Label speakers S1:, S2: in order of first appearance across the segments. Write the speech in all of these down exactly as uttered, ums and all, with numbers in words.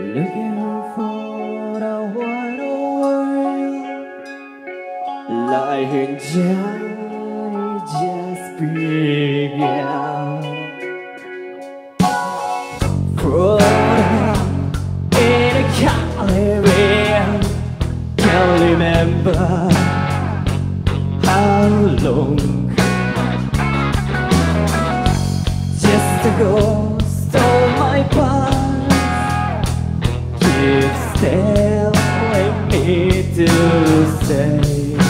S1: Looking for the wider world, lying just, just began. Floating in a Caribbean, can't remember how long. Just a ghost of my past keeps telling me to stay,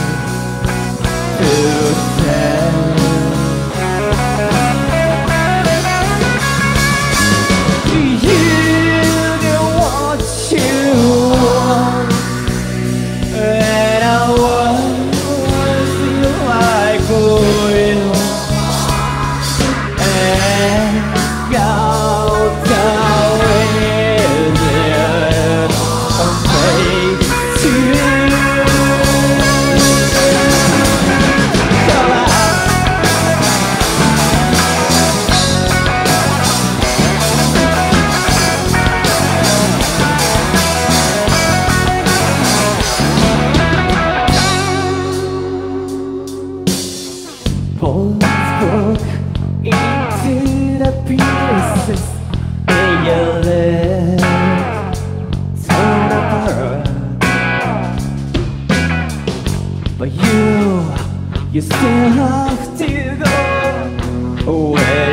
S1: to stay. You know what you want, and I want you like oil. Bones broke into the pieces, and your legs torn apart. But you, you still have to go away.